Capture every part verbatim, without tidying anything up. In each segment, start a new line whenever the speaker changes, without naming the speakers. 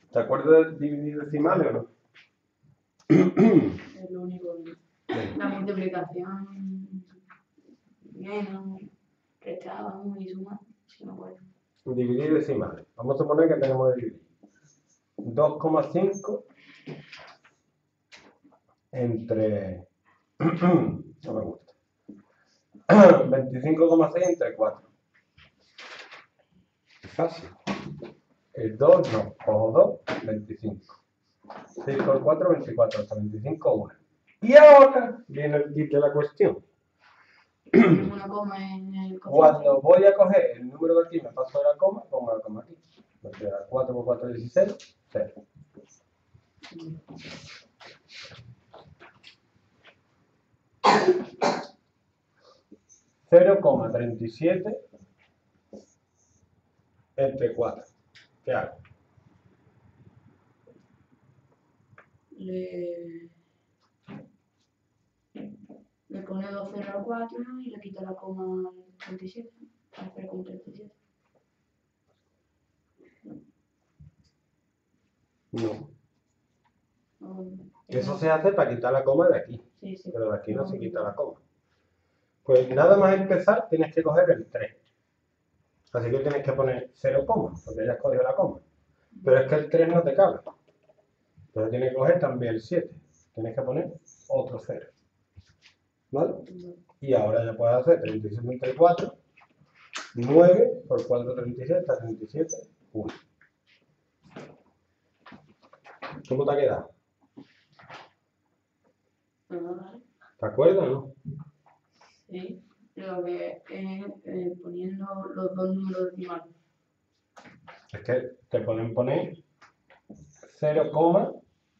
¿Te acuerdas de dividir decimales o no?
Es lo único. La multiplicación, menos, restamos y sumamos, si no puedo.
Dividir decimales. Vamos a suponer que tenemos que dividir dos coma cinco entre... no me gusta. veinticinco coma seis entre cuatro. Es fácil. El dos no, cojo dos, veinticinco. seis por cuatro, veinticuatro, hasta veinticinco, uno. Y ahora viene el kit de la cuestión.
Una coma en el cociente.
Cuando voy a coger el número de aquí, me paso de la coma, pongo la coma aquí. Me queda cuatro por cuatro, dieciséis, cero. cero coma treinta y siete entre cuatro. ¿Qué hago?
Le, le pone dos ceros al cuatro y le quita la coma al treinta y siete. Al cero coma treinta y siete.
No.
Um,
Eso se hace para quitar la coma de aquí.
Sí, sí.
Pero de aquí no se quita la coma. Pues nada más empezar tienes que coger el tres. Así que tienes que poner cero coma, porque ya has cogido la coma. Pero es que el tres no te cabe. Entonces tienes que coger también el siete. Tienes que poner otro cero. ¿Vale? Y ahora ya puedes hacer treinta y siete entre cuatro. nueve por cuatro, treinta y siete, treinta y siete, uno. ¿Cómo te ha quedado? ¿Te acuerdas o no?
Sí, lo que es eh, poniendo los dos números decimales.
Es que te pueden poner cero coma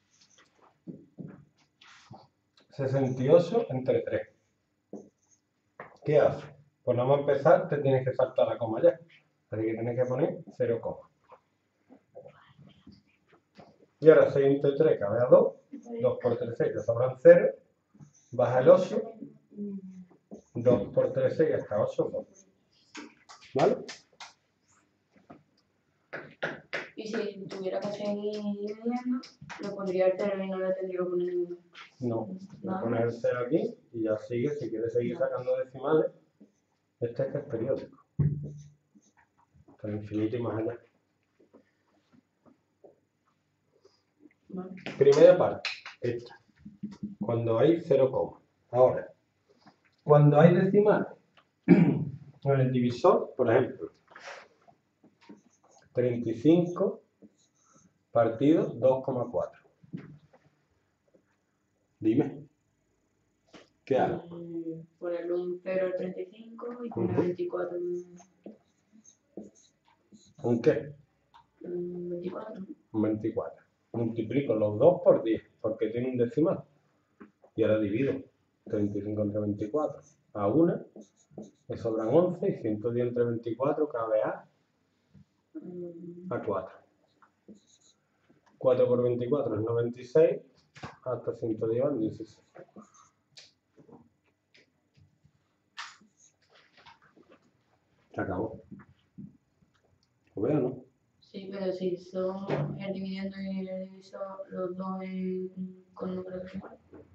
sesenta y ocho entre tres. ¿Qué haces? Pues nada más empezar te tienes que saltar la coma ya. Así que tienes que poner cero coma. Y ahora seis entre tres cabe a dos. dos por tres, seis, te sobran cero. Baja el ocho. dos por tres, seis, hasta ocho, dos. ¿Vale?
Y si tuviera que seguir dividiendo, le pondría el cero y no le tendría que poner ninguno.
No, voy a
Nada.
poner el cero aquí y ya sigue. Si quieres seguir sacando decimales, este es que es periódico. Hasta el infinito y más allá.
Vale.
Primera parte, esta. Cuando hay cero coma. Ahora, cuando hay decimales, en el divisor, por ejemplo, treinta y cinco partido dos coma cuatro. Dime. ¿Qué hago?
Eh, ponerle un cero al treinta y cinco y poner
Ujú.
veinticuatro en
¿Un qué?
en veinticuatro.
Un veinticuatro. Multiplico los dos por diez, porque tiene un decimal. Y ahora divido treinta y cinco entre veinticuatro a uno, me sobran once y ciento diez entre veinticuatro cabe a,
Mm,
a cuatro. cuatro por veinticuatro es noventa y seis, hasta ciento diez van dieciséis. Se acabó. ¿Lo veo, no?
Sí, pero si son el dividiendo y el divisor, los dos en, con números decimales.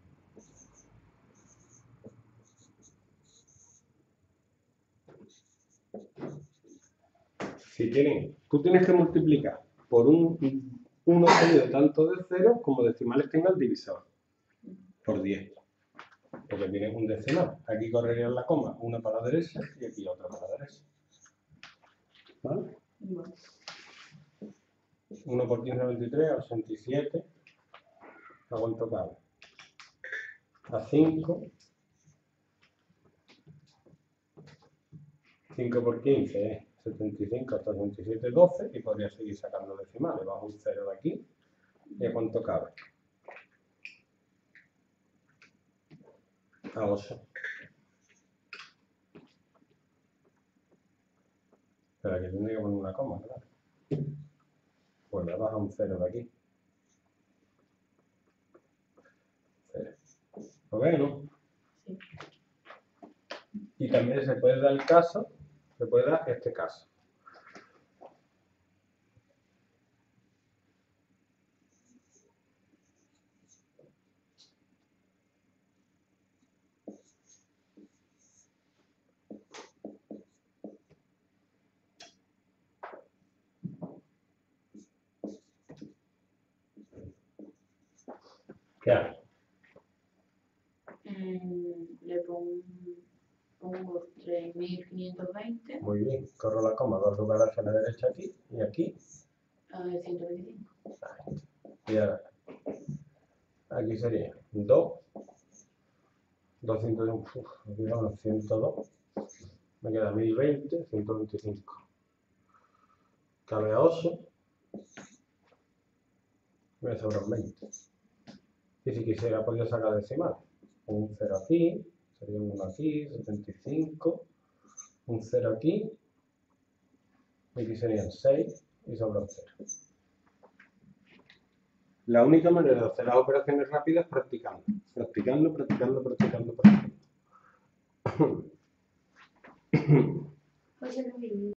Si tienen, tú tienes que multiplicar por un uno seguido tanto de cero como decimales tenga el divisor. Por diez. Porque tienes un decimal. Aquí correría la coma, una para la derecha y aquí otra para la derecha. ¿Vale?
Vale.
uno por quince, veintitrés, a ochenta y siete. ¿A cuánto cabe? A cinco. cinco por quince es setenta y cinco hasta setenta y siete, doce. Y podría seguir sacando decimales. Bajo un cero de aquí. ¿Y a cuánto cabe? A ocho. Pero aquí tendría que poner una coma, claro. Pues le baja un cero de aquí. Cero. ¿Lo ves, no?
Sí.
Y también se puede dar el caso, se puede dar este caso. ¿Qué hago?
Mm, le pongo, pongo tres mil quinientos veinte
Muy bien, corro la coma, dos lugares hacia la derecha aquí y aquí.
a ciento veinticinco.
Ahí. Y ahora, aquí sería dos, doscientos, uf, aquí vamos, ciento dos, me queda mil veinte, ciento veinticinco. Cabe a ocho, me sobran veinte. Y si quisiera podría sacar decimal. Un cero aquí, sería un uno aquí, setenta y cinco, un cero aquí, y aquí serían seis y sobran cero. La única manera de hacer las operaciones rápidas es practicando. Practicando, practicando, practicando, practicando.
Pues